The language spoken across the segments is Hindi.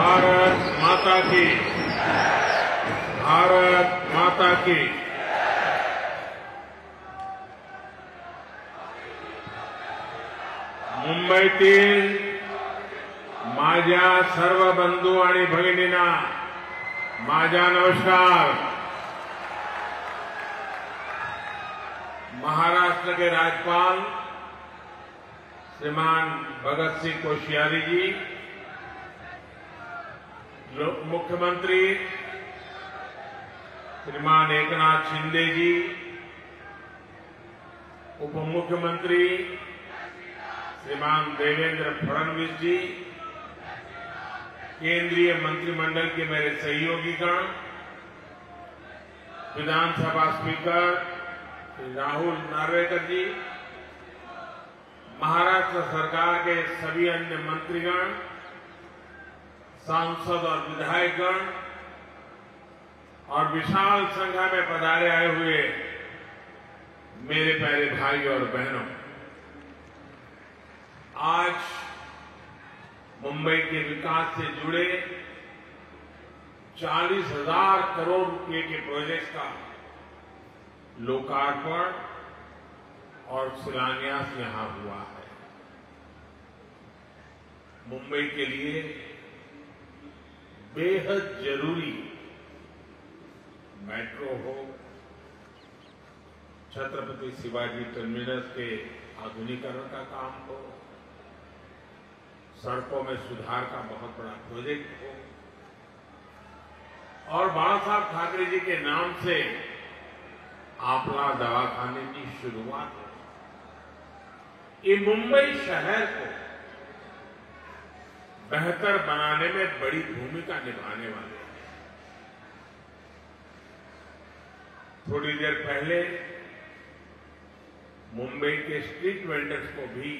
भारत माता की, भारत माता की। मुंबईतील माझ्या सर्व बंधू आणि भगिनींना माझा नमस्कार। महाराष्ट्र के राज्यपाल श्रीमान भगत सिंह कोश्यारी जी, मुख्यमंत्री श्रीमान एकनाथ शिंदे जी, उप मुख्यमंत्री श्रीमान देवेंद्र फडणवीस जी, केंद्रीय मंत्रिमंडल के मेरे सहयोगीगण, विधानसभा स्पीकर श्री राहुल नार्वेकर जी, महाराष्ट्र सरकार के सभी अन्य मंत्रीगण, सांसद और विधायकगण और विशाल संख्या में पधारे आए हुए मेरे प्यारे भाई और बहनों, आज मुंबई के विकास से जुड़े 40,000 करोड़ रुपए के प्रोजेक्ट का लोकार्पण और शिलान्यास यहां हुआ है। मुंबई के लिए बेहद जरूरी मेट्रो हो, छत्रपति शिवाजी टर्मिनस के आधुनिकीकरण का काम हो, सड़कों में सुधार का बहुत बड़ा प्रोजेक्ट हो और बाला साहब ठाकरे जी के नाम से आपला दवाखाने की शुरुआत हो। ये मुंबई शहर को बेहतर बनाने में बड़ी भूमिका निभाने वाले हैं। थोड़ी देर पहले मुंबई के स्ट्रीट वेंडर्स को भी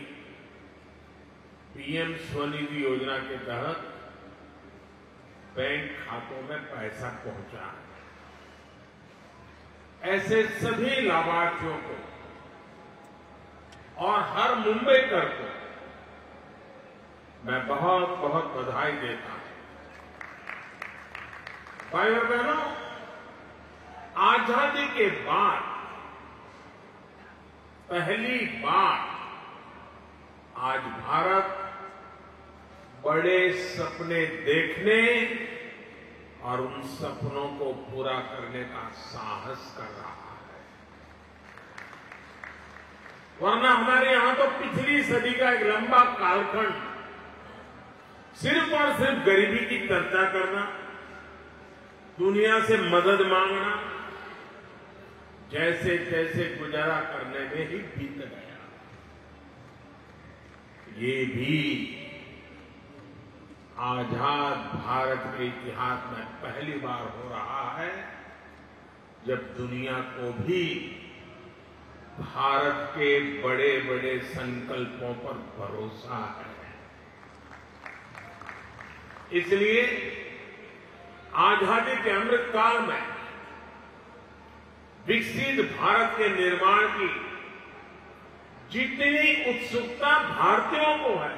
पीएम स्वनिधि योजना के तहत बैंक खातों में पैसा पहुंचा। ऐसे सभी लाभार्थियों को और हर मुंबईकर को मैं बहुत बहुत बधाई देता हूं। भाई और बहनों, आजादी के बाद पहली बार आज भारत बड़े सपने देखने और उन सपनों को पूरा करने का साहस कर रहा है। वरना हमारे यहां तो पिछली सदी का एक लंबा कालखंड सिर्फ और सिर्फ गरीबी की चर्चा करना, दुनिया से मदद मांगना, जैसे तैसे गुजारा करने में ही बीत गया। ये भी आजाद भारत के इतिहास में पहली बार हो रहा है जब दुनिया को भी भारत के बड़े बड़े संकल्पों पर भरोसा है। इसलिए आजादी के अमृत काल में विकसित भारत के निर्माण की जितनी उत्सुकता भारतीयों को है,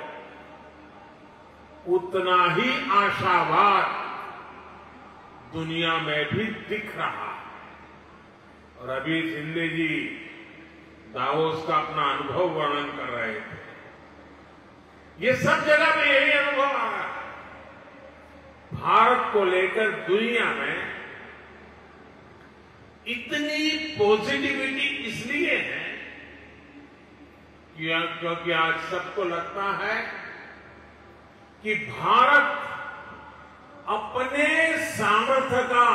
उतना ही आशावाद दुनिया में भी दिख रहा है। और अभी शिंदे जी दावोस का अपना अनुभव वर्णन कर रहे थे। ये सब जगह में यही अनुभव आ रहा है। भारत को लेकर दुनिया में इतनी पॉजिटिविटी इसलिए है क्योंकि आज सबको लगता है कि भारत अपने सामर्थ्य का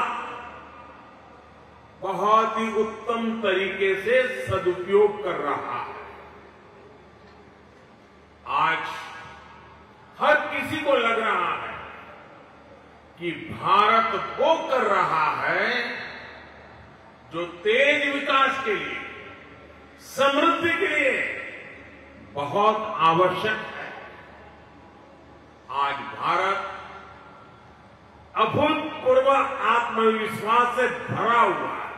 बहुत ही उत्तम तरीके से सदुपयोग कर रहा है। आज हर किसी को लग रहा है कि भारत वो कर रहा है जो तेज विकास के लिए, समृद्धि के लिए बहुत आवश्यक है। आज भारत अभूतपूर्व आत्मविश्वास से भरा हुआ है।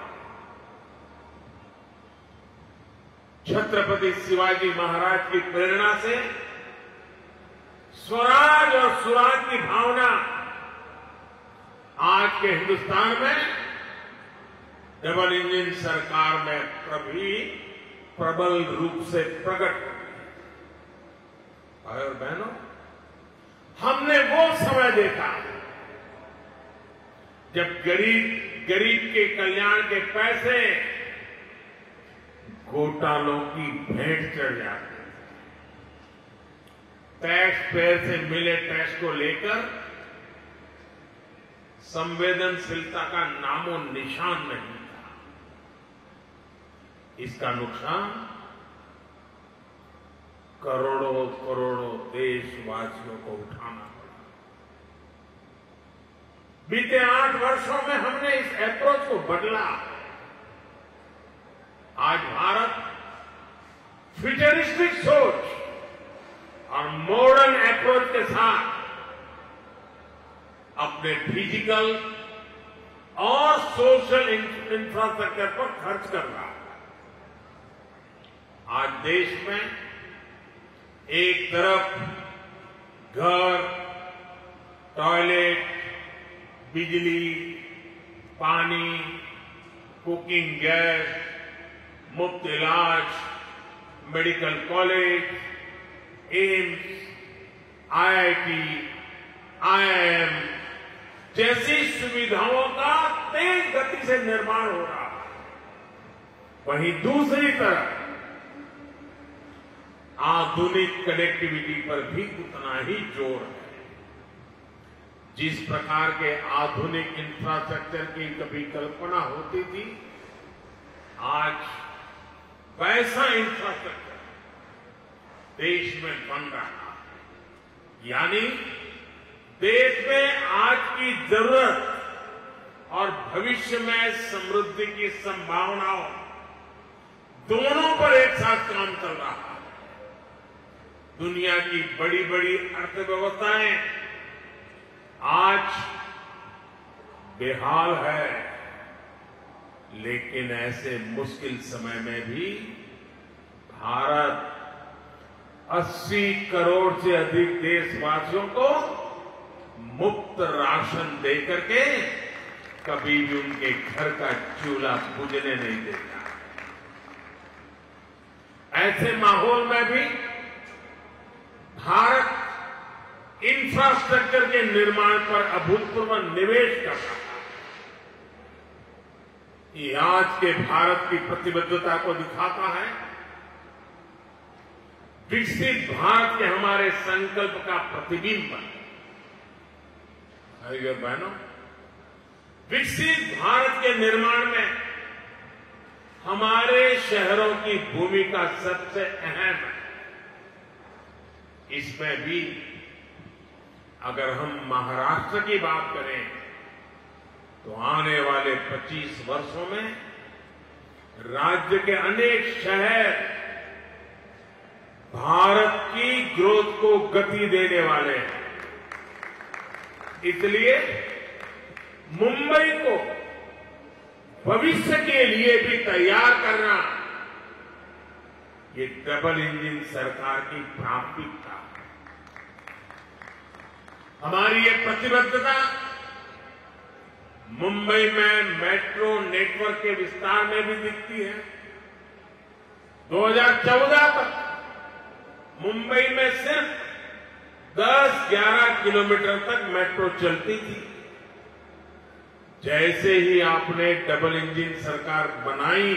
छत्रपति शिवाजी महाराज की प्रेरणा से स्वराज और सुराज की भावना आज के हिंदुस्तान में डबल इंजन सरकार में प्रबल रूप से प्रकट। भाई और बहनों, हमने वो समय देखा जब गरीब के कल्याण के पैसे घोटालों की भेंट चढ़ जाते। टैक्स पेयर से मिले टैक्स को लेकर संवेदनशीलता का नामो निशान नहीं था। इसका नुकसान करोड़ों करोड़ों देशवासियों को उठाना पड़ा। बीते 8 वर्षों में हमने इस अप्रोच को बदला। आज भारत फ्यूचरिस्टिक सोच और मॉडर्न अप्रोच के साथ अपने फिजिकल और सोशल इंफ्रास्ट्रक्चर पर खर्च कर रहा है। आज देश में एक तरफ घर, टॉयलेट, बिजली, पानी, कुकिंग गैस, मुफ्त इलाज, medical college, AIIMS, IIT, IIM जैसी सुविधाओं का तेज गति से निर्माण हो रहा है। वहीं दूसरी तरफ आधुनिक कनेक्टिविटी पर भी उतना ही जोर है। जिस प्रकार के आधुनिक इंफ्रास्ट्रक्चर की कभी कल्पना होती थी, आज वैसा इंफ्रास्ट्रक्चर देश में बन रहा है। यानी देश में आज की जरूरत और भविष्य में समृद्धि की संभावनाओं दोनों पर एक साथ काम चल रहा है। दुनिया की बड़ी बड़ी अर्थव्यवस्थाएं आज बेहाल है, लेकिन ऐसे मुश्किल समय में भी भारत 80 करोड़ से अधिक देशवासियों को मुफ्त राशन देकर के कभी भी उनके घर का चूल्हा बुझने नहीं देता। ऐसे माहौल में भी भारत इंफ्रास्ट्रक्चर के निर्माण पर अभूतपूर्व निवेश कर रहा है। ये आज के भारत की प्रतिबद्धता को दिखाता है। विकसित भारत के हमारे संकल्प का प्रतिबिंब है। भाइयों और बहनों, विकसित भारत के निर्माण में हमारे शहरों की भूमिका सबसे अहम है। इसमें भी अगर हम महाराष्ट्र की बात करें तो आने वाले 25 वर्षों में राज्य के अनेक शहर भारत की ग्रोथ को गति देने वाले हैं। इसलिए मुंबई को भविष्य के लिए भी तैयार करना ये डबल इंजन सरकार की प्राथमिकता है। हमारी ये प्रतिबद्धता मुंबई में मेट्रो नेटवर्क के विस्तार में भी दिखती है। 2014 तक मुंबई में सिर्फ 10-11 किलोमीटर तक मेट्रो चलती थी। जैसे ही आपने डबल इंजन सरकार बनाई,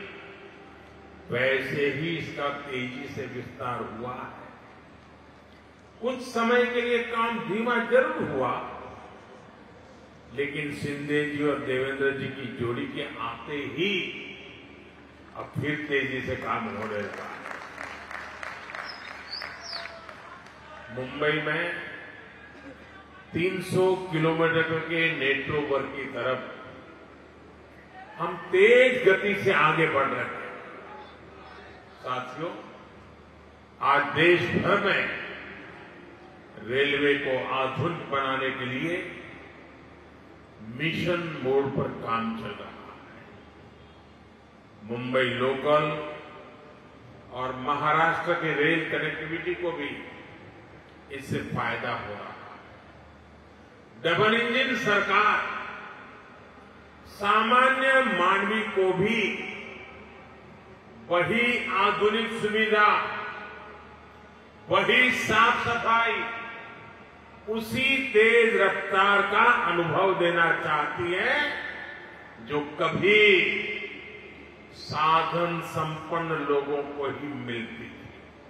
वैसे ही इसका तेजी से विस्तार हुआ है। कुछ समय के लिए काम धीमा जरूर हुआ, लेकिन शिंदे जी और देवेंद्र जी की जोड़ी के आते ही अब फिर तेजी से काम होने लगा। मुंबई में 300 किलोमीटर के नेटवर्क की तरफ हम तेज गति से आगे बढ़ रहे हैं। साथियों, आज देश भर में रेलवे को आधुनिक बनाने के लिए मिशन मोड पर काम चल रहा है। मुंबई लोकल और महाराष्ट्र के रेल कनेक्टिविटी को भी इससे फायदा हो रहा है। डबल इंजन सरकार सामान्य मानवी को भी वही आधुनिक सुविधा, वही साफ सफाई, उसी तेज रफ्तार का अनुभव देना चाहती है जो कभी साधन संपन्न लोगों को ही मिलती थी।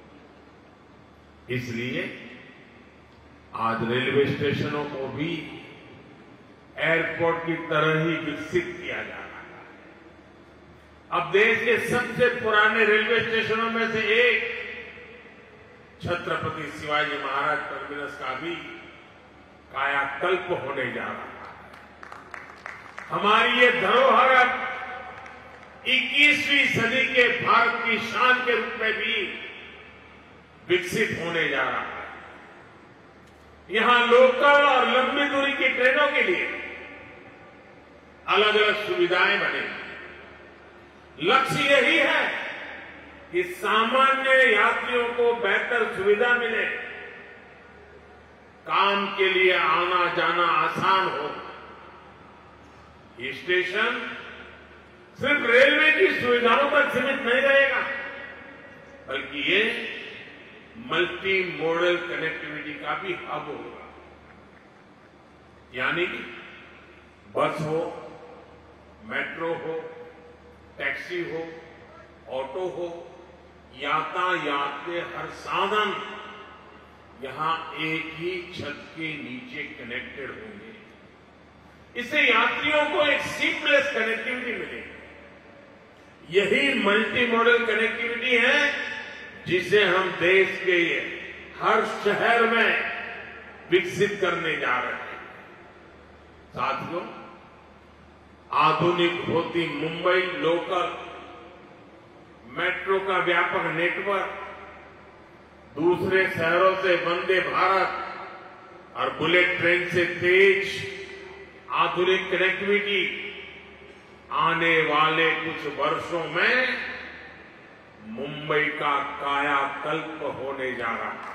इसलिए आज रेलवे स्टेशनों को भी एयरपोर्ट की तरह ही विकसित किया जा रहा है। अब देश के सबसे पुराने रेलवे स्टेशनों में से एक छत्रपति शिवाजी महाराज टर्मिनस का भी कायाकल्प होने जा रहा है। हमारी ये धरोहर अब 21वीं सदी के भारत की शान के रूप में भी विकसित होने जा रहा है। यहां लोकल और लंबी दूरी की ट्रेनों के लिए अलग अलग सुविधाएं बनेंगी। लक्ष्य यही है कि सामान्य यात्रियों को बेहतर सुविधा मिले, काम के लिए आना जाना आसान हो। ये स्टेशन सिर्फ रेलवे की सुविधाओं तक सीमित नहीं रहेगा, बल्कि ये मल्टी मॉडल कनेक्टिविटी का भी हब होगा। यानी कि बस हो, मेट्रो हो, टैक्सी हो, ऑटो हो, यातायात के हर साधन यहां एक ही छत के नीचे कनेक्टेड होंगे। इससे यात्रियों को एक सीमलेस कनेक्टिविटी मिलेगी। यही मल्टी मॉडल कनेक्टिविटी है जिसे हम देश के हर शहर में विकसित करने जा रहे हैं। साथियों, आधुनिक होती मुंबई लोकल मेट्रो का व्यापक नेटवर्क, दूसरे शहरों से वंदे भारत और बुलेट ट्रेन से तेज आधुनिक कनेक्टिविटी आने वाले कुछ वर्षों में मुंबई का कायाकल्प होने जा रहा है।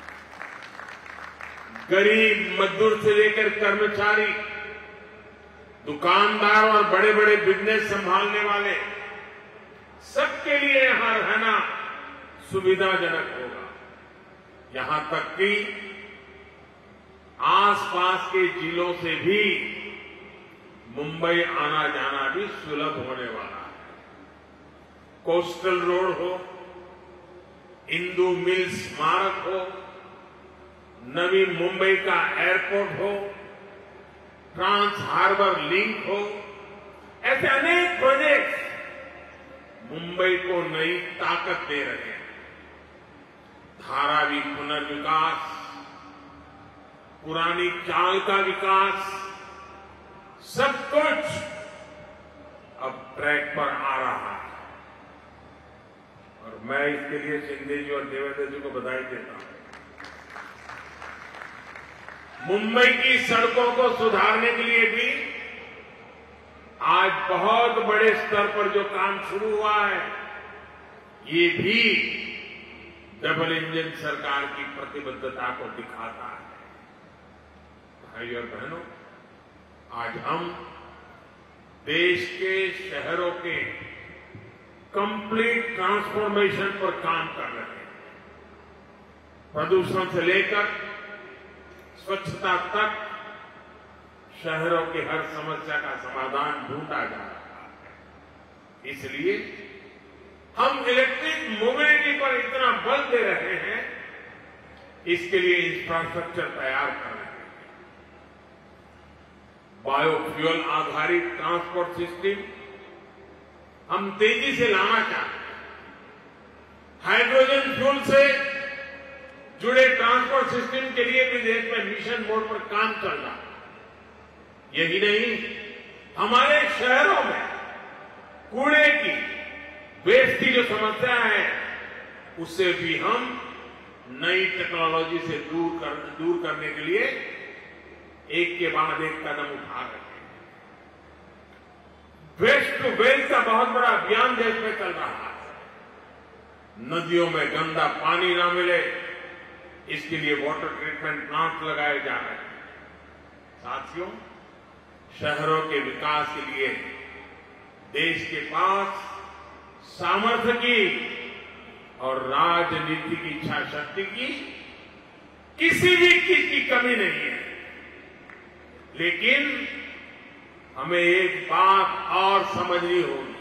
गरीब मजदूर से लेकर कर्मचारी, दुकानदार और बड़े बड़े बिजनेस संभालने वाले, सबके लिए यहां रहना सुविधाजनक होगा। यहां तक कि आसपास के जिलों से भी मुंबई आना जाना भी सुलभ होने वाला है। कोस्टल रोड हो, इंदू मिल स्मारक हो, नवी मुंबई का एयरपोर्ट हो, ट्रांस हार्बर लिंक हो, ऐसे अनेक प्रोजेक्ट्स मुंबई को नई ताकत दे रहे हैं। धारावी पुनर्विकास, पुरानी चाल का विकास, सब कुछ अब ट्रैक पर आ रहा है। और मैं इसके लिए शिंदे जी और देवेंद्र जी को बधाई देता हूं। मुंबई की सड़कों को सुधारने के लिए भी आज बहुत बड़े स्तर पर जो काम शुरू हुआ है, ये भी डबल इंजन सरकार की प्रतिबद्धता को दिखाता है। भाई और बहनों, आज हम देश के शहरों के कंप्लीट ट्रांसफॉर्मेशन पर काम कर रहे हैं। प्रदूषण से लेकर स्वच्छता तक शहरों की हर समस्या का समाधान ढूंढा जा रहा है। इसलिए हम इलेक्ट्रिक मोबिलिटी पर इतना बल दे रहे हैं, इसके लिए इंफ्रास्ट्रक्चर तैयार कर रहे हैं। बायोफ्यूल आधारित ट्रांसपोर्ट सिस्टम हम तेजी से लाना चाहते हैं। हाइड्रोजन फ्यूल से जुड़े ट्रांसपोर्ट सिस्टम के लिए भी देश में मिशन मोड पर काम चल रहा है। यही नहीं, हमारे शहरों में कूड़े की, वेस्ट की जो समस्या है, उससे भी हम नई टेक्नोलॉजी से दूर करने के लिए एक के बाद एक कदम उठा रहे हैं। वेस्ट टू वेल्थ का बहुत बड़ा अभियान देश में चल रहा है। नदियों में गंदा पानी ना मिले, इसके लिए वाटर ट्रीटमेंट प्लांट लगाए जा रहे हैं। साथियों, शहरों के विकास के लिए देश के पास सामर्थ्य की और राजनीति की इच्छा शक्ति की किसी भी चीज की कमी नहीं है। लेकिन हमें एक बात और समझनी होगी।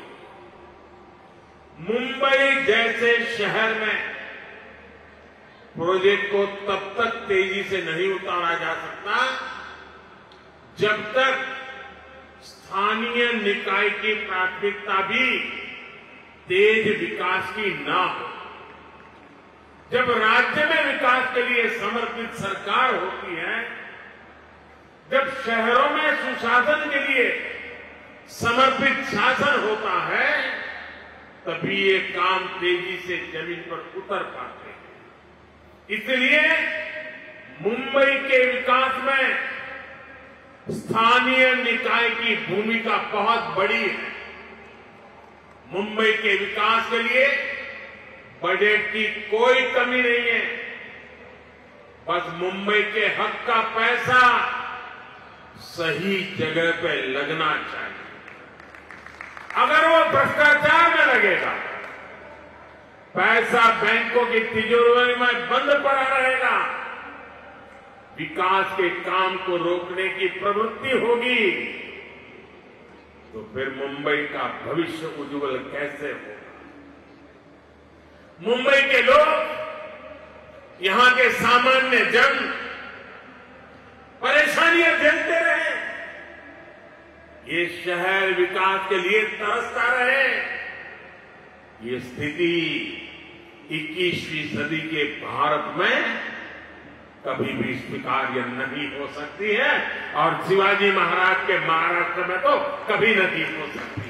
मुंबई जैसे शहर में प्रोजेक्ट को तब तक तेजी से नहीं उतारा जा सकता जब तक स्थानीय निकाय की प्राथमिकता भी तेज विकास की ना हो। जब राज्य में विकास के लिए समर्पित सरकार होती है, जब शहरों में सुशासन के लिए समर्पित शासन होता है, तभी ये काम तेजी से जमीन पर उतर पाते हैं। इसलिए मुंबई के विकास में स्थानीय निकाय की भूमिका बहुत बड़ी है। मुंबई के विकास के लिए बजट की कोई कमी नहीं है। बस मुंबई के हक का पैसा सही जगह पे लगना चाहिए। अगर वो भ्रष्टाचार में लगेगा, पैसा बैंकों की तिजोरी में बंद पड़ा रहेगा, विकास के काम को रोकने की प्रवृत्ति होगी, तो फिर मुंबई का भविष्य उज्जवल कैसे होगा? मुंबई के लोग, यहां के सामान्य जन परेशानियां झेलते रहे, ये शहर विकास के लिए तरसता रहे। ये स्थिति 21वीं सदी के भारत में कभी भी स्वीकार्य नहीं हो सकती है और शिवाजी महाराज के महाराष्ट्र में तो कभी नहीं हो सकती।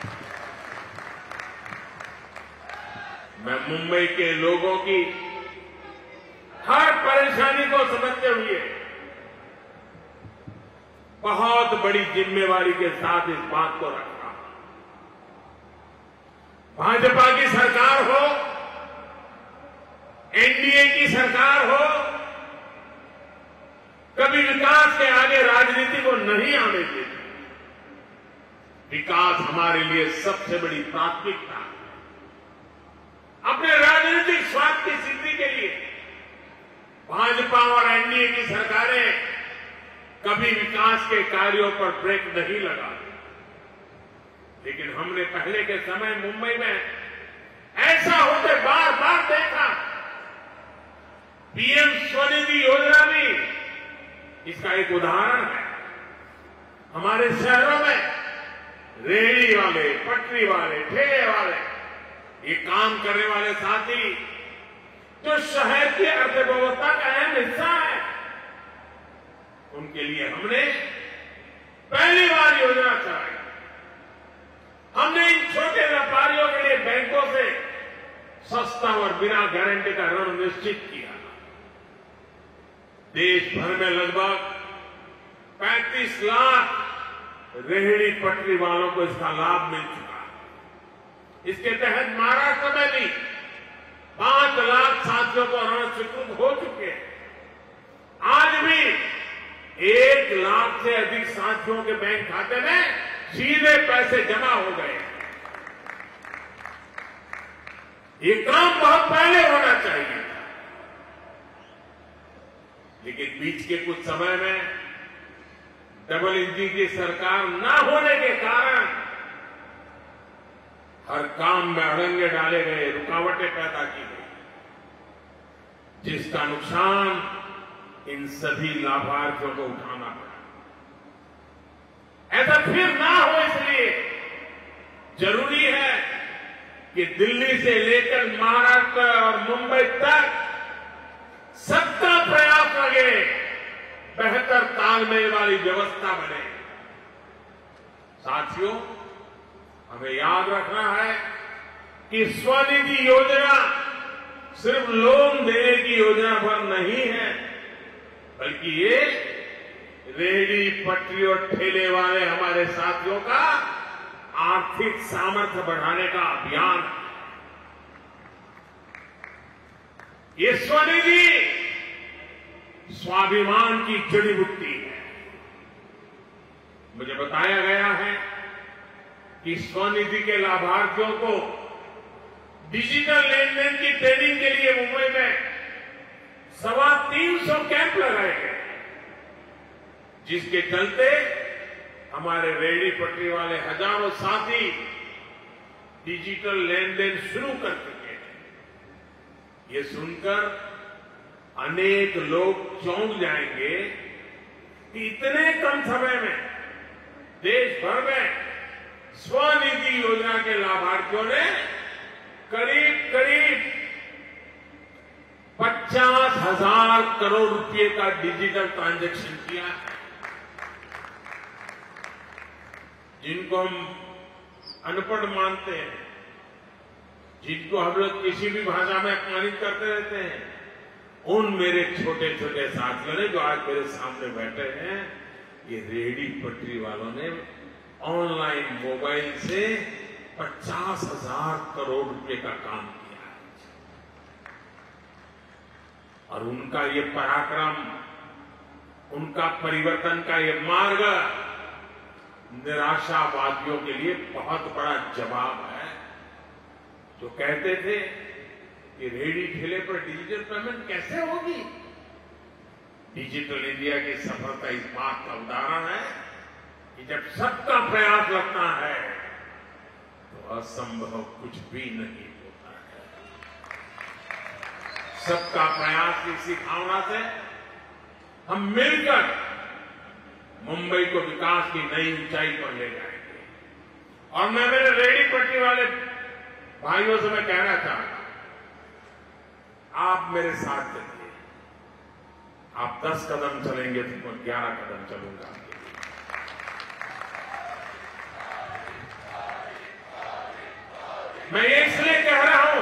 मैं मुंबई के लोगों की हर परेशानी को समझते हुए बहुत बड़ी जिम्मेवारी के साथ इस बात को रखा। भाजपा की सरकार हो, एनडीए की सरकार हो, कभी विकास के आगे राजनीति को नहीं आने देते। विकास हमारे लिए सबसे बड़ी प्राथमिकता है। अपने राजनीतिक स्वार्थ की सिद्धि के लिए भाजपा और एनडीए की सरकारें कभी विकास के कार्यों पर ब्रेक नहीं लगा। लेकिन हमने पहले के समय मुंबई में ऐसा होते बार बार देखा। पीएम स्वनिधि योजना भी इसका एक उदाहरण है। हमारे शहरों में रेहड़ी वाले, पटरी वाले, ठेले वाले, ये काम करने वाले साथी जो शहर की अर्थव्यवस्था का अहम हिस्सा है, उनके लिए हमने पहली बार योजना चलाई। हमने इन छोटे व्यापारियों के लिए बैंकों से सस्ता और बिना गारंटी का ऋण निश्चित किया। देश भर में लगभग 35 लाख रेहड़ी पटरी वालों को इसका लाभ मिल चुका है। इसके तहत महाराष्ट्र में भी 5 लाख साथियों को ऋण स्वीकृत हो चुके हैं। आज भी 1 लाख से अधिक साथियों के बैंक खाते में सीधे पैसे जमा हो गए। ये काम बहुत पहले होना चाहिए, लेकिन बीच के कुछ समय में डबल इंजन की सरकार न होने के कारण हर काम में अड़ंगे डाले गए, रुकावटें पैदा की गई, जिसका नुकसान इन सभी लाभार्थियों को उठाना पड़ा। ऐसा फिर ना हो, इसलिए जरूरी है कि दिल्ली से लेकर महाराष्ट्र और मुंबई तक सबका प्रयास लगे, बेहतर तालमेल वाली व्यवस्था बने। साथियों, हमें याद रखना है कि स्वनिधि योजना सिर्फ लोन देने की योजना पर नहीं है, बल्कि ये रेहड़ी पटरी और ठेले वाले हमारे साथियों का आर्थिक सामर्थ्य बढ़ाने का अभियान है। ये स्वनिधि स्वाभिमान की जड़ी बूटी है। मुझे बताया गया है कि स्वनिधि के लाभार्थियों को डिजिटल लेन देन की ट्रेनिंग के लिए मुंबई में 350 कैंप लगाए गए, जिसके चलते हमारे रेहड़ी पटरी वाले हजारों साथी डिजिटल लेन देन शुरू कर चुके हैं। ये सुनकर अनेक लोग चौंक जाएंगे कि इतने कम समय में देश भर में स्वनिधि योजना के लाभार्थियों ने करीब 50,000 करोड़ रुपए का डिजिटल ट्रांजैक्शन किया है। जिनको हम अनपढ़ मानते हैं, जिनको हम लोग किसी भी भाषा में अपमानित करते रहते हैं, उन मेरे छोटे छोटे साथियों ने जो आज मेरे सामने बैठे हैं, ये रेहड़ी पटरी वालों ने ऑनलाइन मोबाइल से 50,000 करोड़ रुपए का काम किया है। और उनका ये पराक्रम, उनका परिवर्तन का ये मार्ग निराशावादियों के लिए बहुत बड़ा जवाब है, जो कहते थे कि रेहड़ी ठेले पर डिजिटल पेमेंट कैसे होगी। डिजिटल इंडिया की सफलता इस बात का उदाहरण है कि जब सबका प्रयास लगता है तो असंभव कुछ भी नहीं होता है। सबका प्रयास की इसी भावना से हम मिलकर मुंबई को विकास की नई ऊंचाई पर ले जाएंगे। और मैं मेरे रेहड़ी पटरी वाले भाइयों से मैं कहना चाहता हूं, आप मेरे साथ चलिए। आप 10 कदम चलेंगे तो मैं 11 कदम चलूंगा। मैं ये इसलिए कह रहा हूं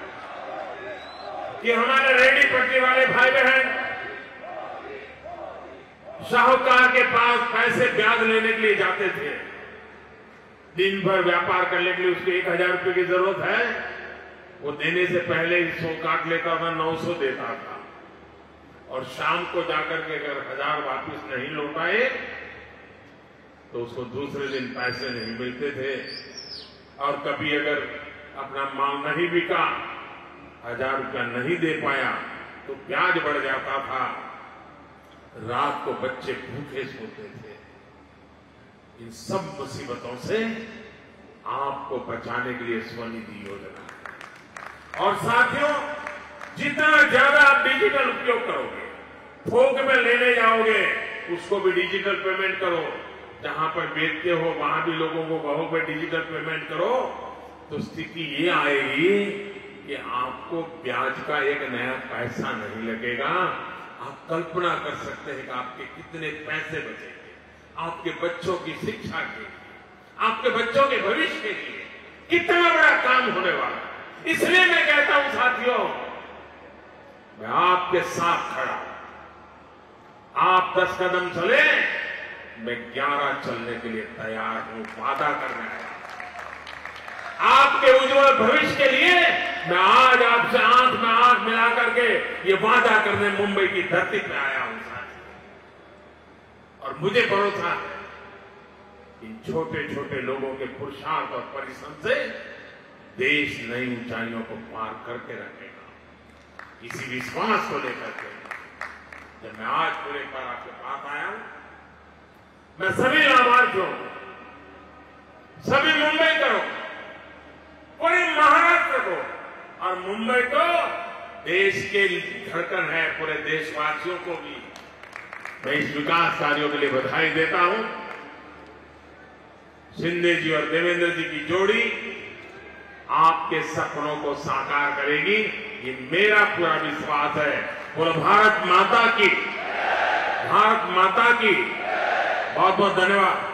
कि हमारे रेहड़ी पटरी वाले भाई बहन साहूकार के पास पैसे ब्याज लेने के लिए जाते थे। दिन भर व्यापार करने के लिए उसको 1,000 रुपए की जरूरत है, वो देने से पहले 100 काट लेता था, 900 देता था। और शाम को जाकर के अगर 1,000 वापिस नहीं लौटाए तो उसको दूसरे दिन पैसे नहीं मिलते थे। और कभी अगर अपना माल नहीं बिका, 1,000 रुपया नहीं दे पाया तो ब्याज बढ़ जाता था। रात को बच्चे भूखे सोते थे। इन सब मुसीबतों से आपको बचाने के लिए स्वनिधि योजना है। और साथियों, जितना ज्यादा आप डिजिटल उपयोग करोगे, थोक में लेने जाओगे, उसको भी डिजिटल पेमेंट करो। जहां पर बेचते हो वहां भी लोगों को कहो कि डिजिटल पेमेंट करो, तो स्थिति ये आएगी कि आपको ब्याज का एक नया पैसा नहीं लगेगा। आप कल्पना कर सकते हैं कि आपके कितने पैसे बचेंगे, आपके बच्चों की शिक्षा के लिए, आपके बच्चों के भविष्य के लिए कितना बड़ा काम होने वाला है। इसलिए मैं कहता हूं साथियों, मैं आपके साथ खड़ा हूं। आप 10 कदम चले, मैं 11 चलने के लिए तैयार हूं। वादा करना है आपके उज्जवल भविष्य के लिए। मैं आज आपसे आंख में आंख मिला करके ये वादा करने मुंबई की धरती पे आया हूं साथियों। और मुझे भरोसा है इन छोटे छोटे लोगों के पुरुषार्थ और परिश्रम से देश नई ऊंचाइयों को पार करके रखेगा। इसी विश्वास को लेकर के जब मैं आज पूरे पर आपके पास आया हूं, मैं सभी लाभार्थियों, सभी मुंबई करो, पूरे महाराष्ट्र को, और मुंबई तो देश के धड़कन है, पूरे देशवासियों को भी मैं इस विकास कार्यों के लिए बधाई देता हूं। शिंदे जी और देवेंद्र जी की जोड़ी आपके सपनों को साकार करेगी, ये मेरा पूरा विश्वास है। बोलो भारत माता की, भारत माता की। बहुत बहुत धन्यवाद।